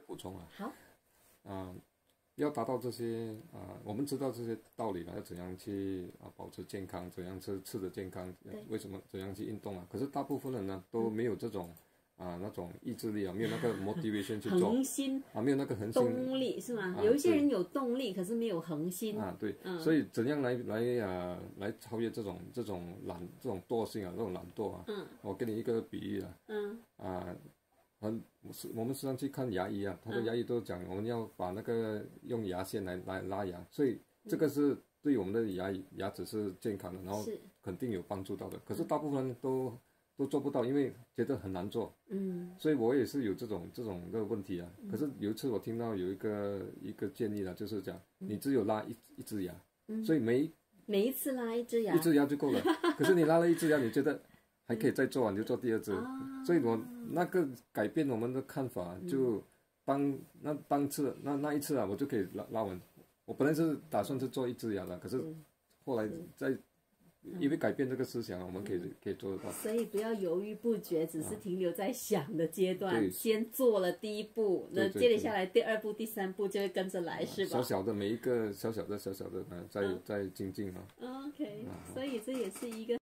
补充啊。 好。 要达到这些我们知道这些道理了，要怎样去保持健康，怎样吃的健康，为什么怎样去运动啊？可是大部分人呢都没有这种那种意志力啊，没有那个 motivation 去做恒心没有那个恒心动力是吗？有一些人有动力，可是没有恒心对，所以怎样来超越这种惰性啊，这种懒惰啊？我给你一个比喻我们时常去看牙医啊，他的牙医都讲我们要把那个用牙线来拉牙，所以这个是对我们的牙齿是健康的，然后肯定有帮助到的。可是大部分人都做不到，因为觉得很难做。所以我也是有这种的问题啊。可是有一次我听到有一个建议了，就是讲你只有拉一只牙，所以每一次拉一只牙就够了。可是你拉了一只牙，你觉得还可以再做你就做第二只。所以我那个改变我们的看法，就当次那一次我就可以拉完。我本来是打算是做一只牙的，可是后来因为改变这个思想，我们可以做得到。 所以不要犹豫不决，只是停留在想的阶段，先做了第一步，那接下来第二步、第三步就会跟着来，是吧？ 小小的每一个小小的在精进 OK，所以这也是一个